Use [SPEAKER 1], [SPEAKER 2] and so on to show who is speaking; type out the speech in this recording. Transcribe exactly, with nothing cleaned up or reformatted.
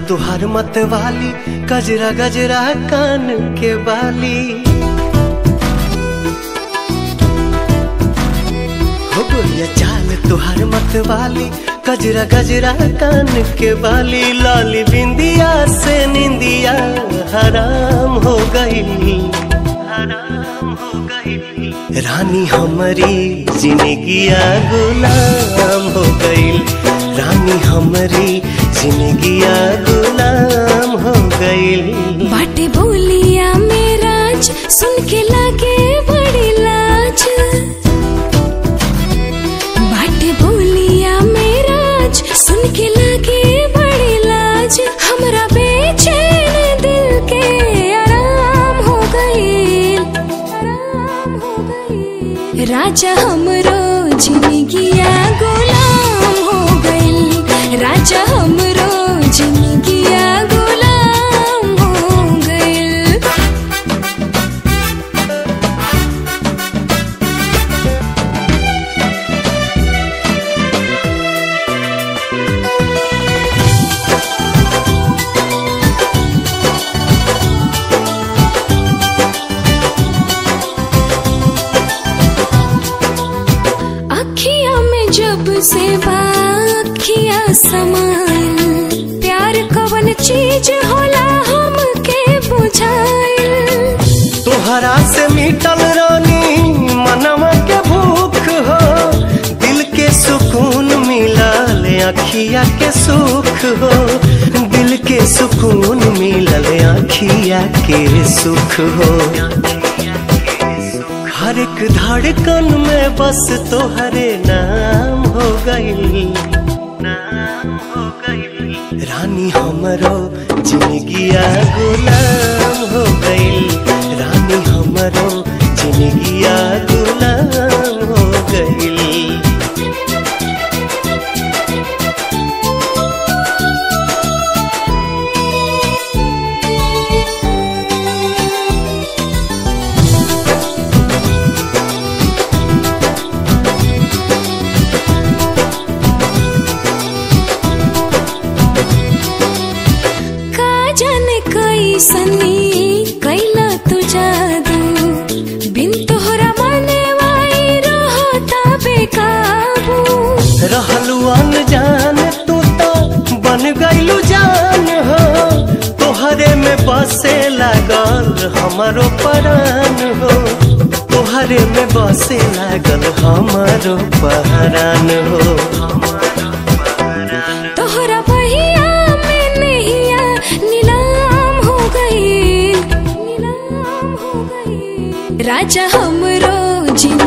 [SPEAKER 1] तुहार मत वाली, गजरा गजरा कान के बाली। हो गोरिया चाल तुहार मत वाली, गजरा गजरा कान के बाली। लाली बिंदिया से निंदिया हराम हो गई, हराम हो गई। रानी हमारी जिंदगिया गुलाम हो गई, रानी हमारी जिंदगिया गुलाम हो गई।
[SPEAKER 2] बाटे बोलिया मेराज सुन के लागे बड़ी लाज, बाटे बोलिया मेराज सुन के लागे बड़ी लाज। हमरा बेचैन दिल के आराम हो गई, आराम हो गई। राजा हमरो जिंदगिया गुलाम हो गई, राजा हमरो जिंदगिया गुलाम हो गई। अखियां में जब से बाखिया समाइल, प्यार कवन चीज होला हमके बुझाइल।
[SPEAKER 1] तोहरा से मिटल रानी मनवा के भूख हो, दिल के सुकून मिलल अखिया के सुख हो, दिल के सुकून मिलल अखिया के सुख हो। हर एक धड़कन में बस तोहरे नाम हो गई, नाम हो गई। रानी हमरो जिंदगिया गुलाम हो गई, रानी हमरो जिंदगिया गुलाम हो गई।
[SPEAKER 2] सनी कैला तू जादू, बिन तोहरा माने वाई रहता बेकाबू।
[SPEAKER 1] रहलू अनजान तू तो बन गईलू जान हो, तोहरे में बसे लागल हमारो परान हो, तोहरे में बसे लागल हमारो पहरान हो।
[SPEAKER 2] तोहरा बहिया में नैया नीलाम हो गई, नीलाम हो गई। राजा हमरो जिंदगी